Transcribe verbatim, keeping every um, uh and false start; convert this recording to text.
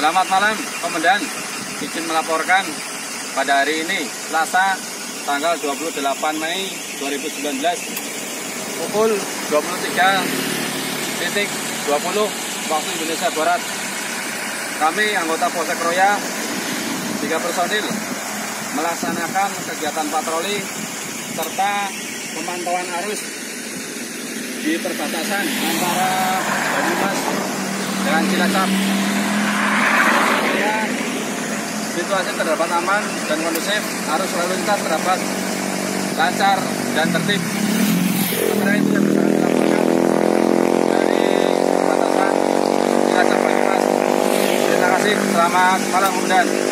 Selamat malam, Komandan. Izin melaporkan pada hari ini, Selasa, tanggal dua puluh delapan Mei dua ribu sembilan belas, pukul dua puluh tiga dua puluh waktu Indonesia Barat. Kami anggota Polsek Roya, tiga personil, melaksanakan kegiatan patroli serta pemantauan arus di perbatasan antara Banyumas dengan Cilacap. Ya, situasi terdapat aman dan kondusif, arus lalu lintas terdapat lancar dan tertib. Sementara itu yang bisa kami laporkan dari perbatasan Cilacap Banyumas. Terima kasih, selamat malam Komandan.